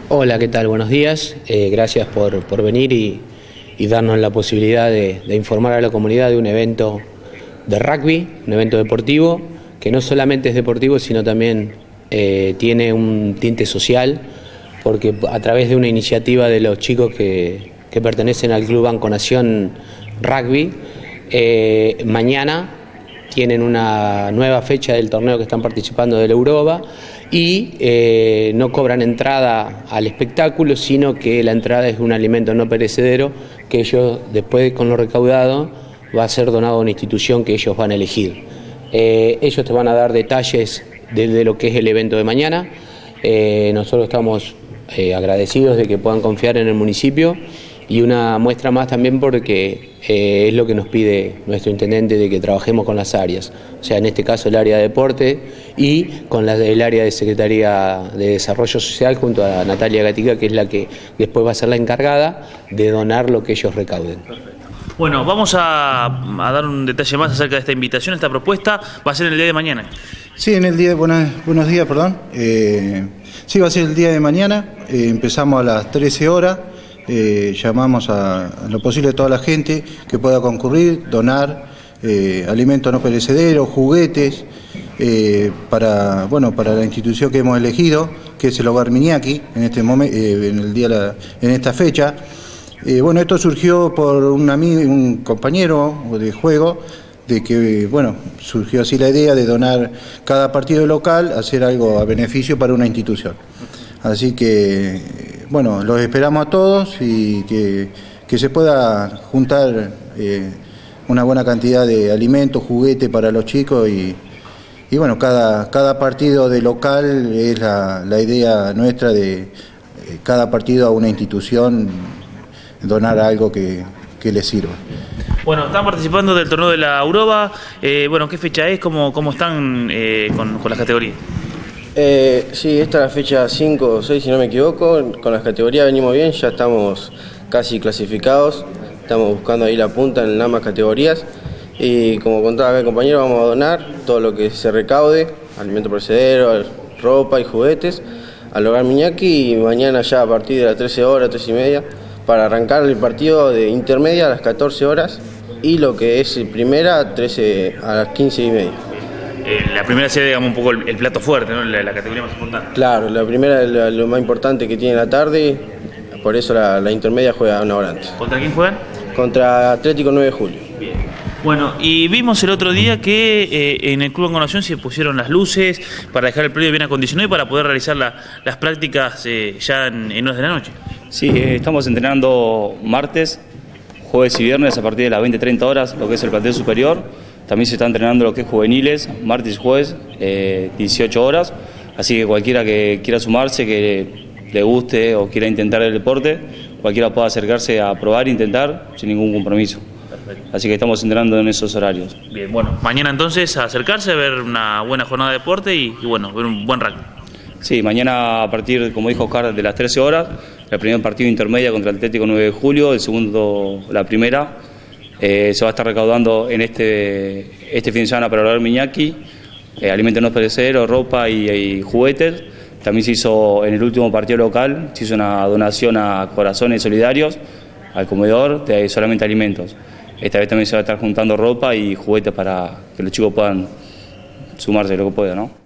Hola, ¿qué tal? Buenos días. Gracias por venir y darnos la posibilidad de informar a la comunidad de un evento de rugby, un evento deportivo, que no solamente es deportivo, sino también tiene un tinte social, porque a través de una iniciativa de los chicos que pertenecen al Club Banco Nación Rugby, mañana tienen una nueva fecha del torneo que están participando del Europa y no cobran entrada al espectáculo, sino que la entrada es un alimento no perecedero que ellos después con lo recaudado va a ser donado a una institución que ellos van a elegir. Ellos te van a dar detalles de lo que es el evento de mañana. Nosotros estamos agradecidos de que puedan confiar en el municipio y una muestra más también porque es lo que nos pide nuestro intendente, de que trabajemos con las áreas, o sea, en este caso el área de deporte y con el área de Secretaría de Desarrollo Social junto a Natalia Gatica, que es la que después va a ser la encargada de donar lo que ellos recauden. Bueno, vamos a dar un detalle más acerca de esta invitación, esta propuesta va a ser el día de mañana. Sí, en el día, buenos días, perdón. Sí, va a ser el día de mañana, empezamos a las 13 horas. Llamamos a lo posible a toda la gente que pueda concurrir, donar alimentos no perecederos, juguetes, para la institución que hemos elegido, que es el Hogar Miñaki, en este momento, en esta fecha. Esto surgió por un compañero de juego, de que surgió así la idea de donar cada partido local, hacer algo a beneficio para una institución. Así que los esperamos a todos y que se pueda juntar una buena cantidad de alimentos, juguetes para los chicos y cada partido de local es la idea nuestra de cada partido a una institución donar algo que les sirva. Bueno, están participando del torneo de la Europa. ¿Qué fecha es? ¿Cómo están con las categorías? Sí, esta es la fecha 5 o 6, si no me equivoco. Con las categorías venimos bien, ya estamos casi clasificados. Estamos buscando ahí la punta en ambas categorías. Y como contaba acá el compañero, vamos a donar todo lo que se recaude, alimento perecedero, ropa y juguetes, al Hogar Miñaki. Y mañana ya a partir de las 13 horas, 13 y media, para arrancar el partido de intermedia a las 14 horas y lo que es primera a las 15 y media. La primera sería, digamos, un poco el plato fuerte, ¿no? La categoría más importante. Claro, la primera es lo más importante que tiene la tarde, por eso la intermedia juega una hora antes. ¿Contra quién juegan? Contra Atlético 9 de Julio. Bien. Bueno, y vimos el otro día que en el Club Banco Nación se pusieron las luces para dejar el predio bien acondicionado y para poder realizar las prácticas ya en horas de la noche. Sí, estamos entrenando martes, jueves y viernes a partir de las 20-30 horas, lo que es el plantel superior. También se está entrenando lo que es juveniles, martes y jueves, 18 horas. Así que cualquiera que quiera sumarse, que le guste o quiera intentar el deporte, cualquiera pueda acercarse a probar e intentar sin ningún compromiso. Perfecto. Así que estamos entrenando en esos horarios. Bien, bueno, mañana entonces a acercarse, a ver una buena jornada de deporte y ver un buen rugby. Sí, mañana a partir, como dijo Oscar, de las 13 horas, el primer partido intermedia contra el Atlético 9 de Julio, el segundo, la primera. Se va a estar recaudando en este fin de semana para el Hogar Miñaki, alimentos no perecederos, ropa y juguetes. También se hizo en el último partido local, se hizo una donación a Corazones Solidarios, al comedor, de solamente alimentos. Esta vez también se va a estar juntando ropa y juguetes para que los chicos puedan sumarse lo que puedan, ¿no?